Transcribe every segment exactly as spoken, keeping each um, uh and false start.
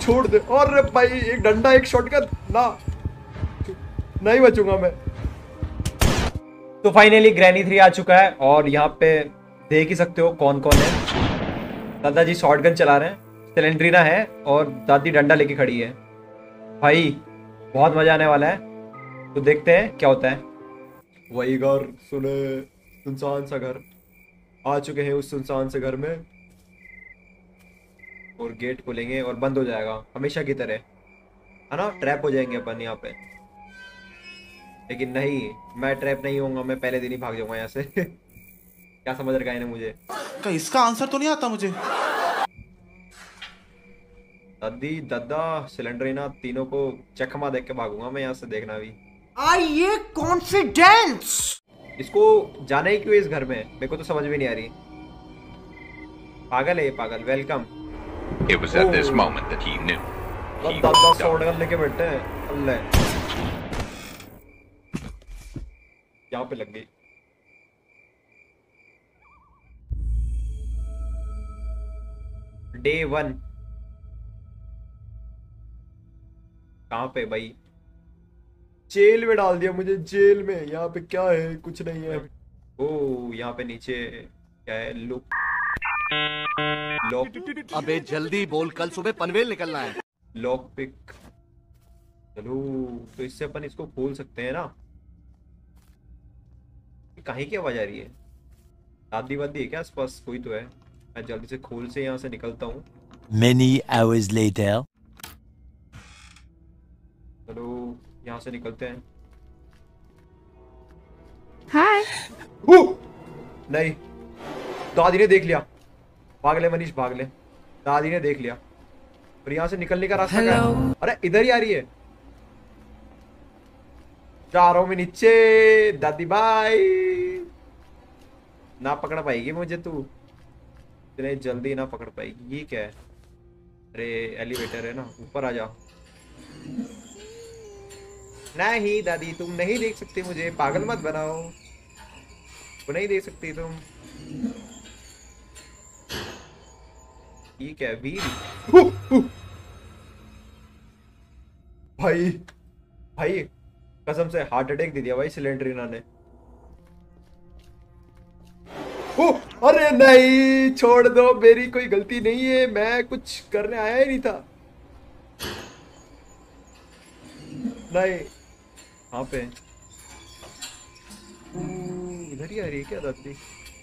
छोड़ दे। और भाई एक डंडा एक शॉटगन ना, नहीं बचूंगा मैं। तो फाइनली ग्रैनी थ्री आ चुका है और यहाँ पे देख ही सकते हो कौन कौन है। दादाजी शॉटगन चला रहे हैं, सिलेंड्रीना है और दादी डंडा लेके खड़ी है। भाई बहुत मजा आने वाला है, तो देखते हैं क्या होता है। वही घर सुने, सुनसान सा घर। आ चुके हैं उस सुनसान से घर में और गेट खोलेंगे और बंद हो जाएगा हमेशा की तरह, है ना। ट्रैप हो जाएंगे अपन यहाँ पे, लेकिन नहीं, मैं ट्रैप नहीं होऊंगा, मैं पहले दिन ही भाग जाऊंगा यहाँ से। क्या समझ रखा है इन्हें मुझे? का इसका आंसर तो नहीं आता मुझे। दादी दादा सिलेंडरीना तीनों को चकमा देख के भागूंगा मैं यहाँ से, देखना भी। आइए कॉन्फिडेंस। इसको जाना ही क्यों इस घर में, मेरे को तो समझ में नहीं आ रही। पागल है ये पागल। Welcome. It was at this moment that he knew. He दादा was done. शॉटगन लेके बैठे हैं। अल्लाह, यहाँ पे लग गई। डे वन कहाँ पे भाई? जेल में डाल दिया मुझे, जेल में। यहाँ पे क्या है? कुछ नहीं है। ओ यहाँ पे नीचे क्या है? Look lock. अबे जल्दी बोल, कल सुबह पनवेल निकलना है। Lock pick. चलो, तो इससे अपन इसको खोल सकते हैं ना। कहीं की आवाज आ रही है? दादी वादी है क्या आसपास? कोई तो है। मैं जल्दी से खोल से यहाँ से निकलता हूँ। Many hours later. चलो यहाँ से निकलते हैं। हाय। नहीं, दादी ने देख लिया। भाग ले मनीष, भाग ले। दादी ने देख लिया और यहाँ से निकलने का रास्ता क्या है? अरे इधर ही आ रही है। जा रहा हूँ मैं नीचे। दादी बाय। ना पकड़ पाएगी मुझे तू, इतने जल्दी ना पकड़ पाएगी। ये क्या है? अरे एलिवेटर है ना, ऊपर आ जा। नहीं दादी, तुम नहीं देख सकती मुझे, पागल मत बनाओ। वो नहीं देख सकती तुम। ये क्या है? वील। भाई भाई कसम से हार्ट अटैक दे दिया भाई सिलेंडरीना ने। ओ, अरे नहीं, छोड़ दो, मेरी कोई गलती नहीं है, मैं कुछ करने आया ही नहीं था। नहीं, कहाँ पे? इधर ही आ रही है क्या दादी?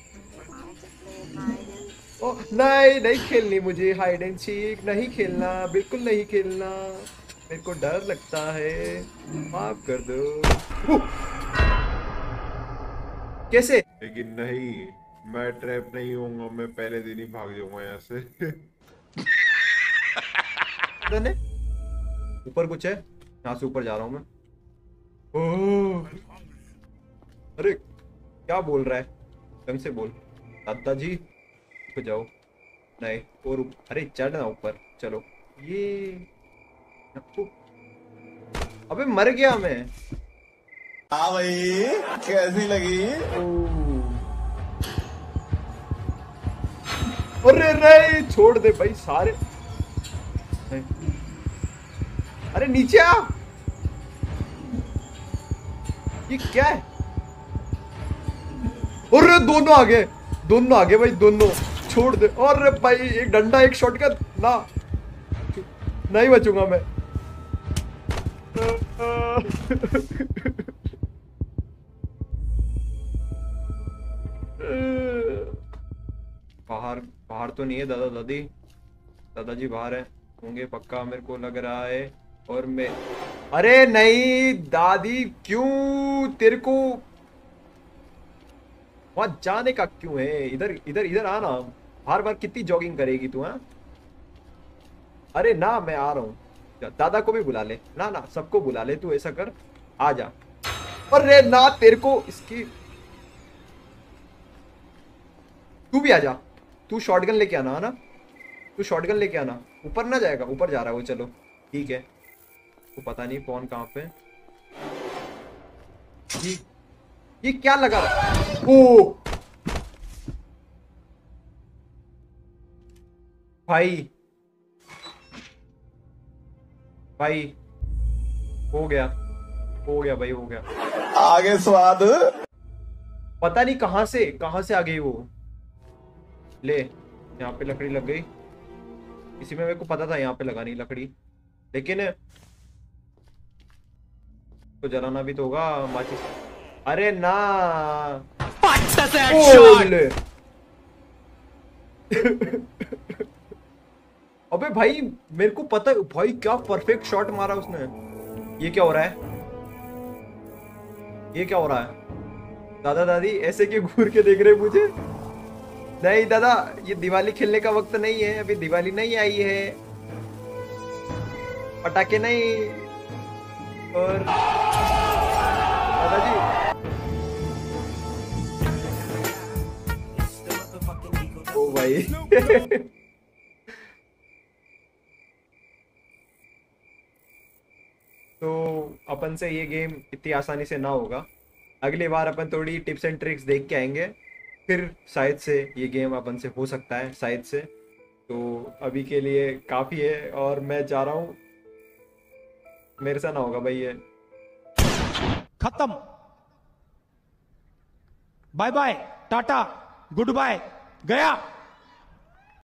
ओ नहीं, नहीं खेलनी मुझे हाइड एंड सीक, नहीं खेलना, बिल्कुल नहीं खेलना, मेरे को डर लगता है, माफ कर दो। कैसे? लेकिन नहीं, मैं ट्रैप नहीं होऊंगा, मैं पहले दिन ही भाग जाऊंगा यहाँ से। ऊपर कुछ है, यहाँ से ऊपर जा रहा हूँ मैं। ओह, अरे क्या बोल रहा है? ढंग से बोल दादाजी। ऊपर जाओ। नहीं, और अरे चढ़ना ऊपर। चलो ये, अबे मर गया मैं। हाँ भाई, कैसी लगी? अरे नहीं, छोड़ दे भाई सारे। अरे नीचे आ। ये क्या है? अरे दोनों आगे, दोनों आगे भाई, दोनों। छोड़ दे। और भाई एक डंडा एक शॉटगन ना, नहीं बचूंगा मैं। बाहर, बाहर तो नहीं है दादा दादी। दादाजी बाहर है होंगे पक्का, मेरे को लग रहा है। और मैं, अरे नहीं दादी, क्यों तेरे को वहां जाने का क्यों है? इधर इधर इधर आना। बार बार कितनी जॉगिंग करेगी तू? हाँ, अरे ना, मैं आ रहा हूँ। दादा को भी बुला ले ना, ना सबको बुला ले, तू ऐसा कर, आ जा। अरे ना, तेरे को इसकी, तू भी आ जा। तू शॉटगन लेके आना, है ना? तू शॉटगन लेके आना। ऊपर ना जाएगा, ऊपर जा रहा है वो। चलो ठीक है। तो पता नहीं कौन कहाँ पे। ये ये क्या लगा? ओ भाई भाई हो गया, हो गया भाई, हो गया। आगे स्वाद। पता नहीं कहां से कहां से आ गई वो। ले, यहाँ पे लकड़ी लग गई। इसी में मेरे को पता था यहाँ पे लगानी लकड़ी, लेकिन तो जलाना भी तो होगा माचिस। अरे ना ओले। अबे भाई मेरे को पता है भाई, क्या परफेक्ट शॉट मारा उसने। ये क्या हो रहा है, ये क्या हो रहा है? दादा दादी ऐसे क्यों घूर के देख रहे मुझे? नहीं दादा, ये दिवाली खेलने का वक्त नहीं है, अभी दिवाली नहीं आई है, पटाखे नहीं। और दादाजी ओ भाई तो अपन से ये गेम इतनी आसानी से ना होगा। अगली बार अपन थोड़ी टिप्स एंड ट्रिक्स देख के आएंगे, फिर शायद से ये गेम अपन से हो सकता है, शायद से। तो अभी के लिए काफ़ी है और मैं जा रहा हूँ, मेरे से ना होगा भाई ये। खत्म, बाय बाय, टाटा, गुड बाय, गया।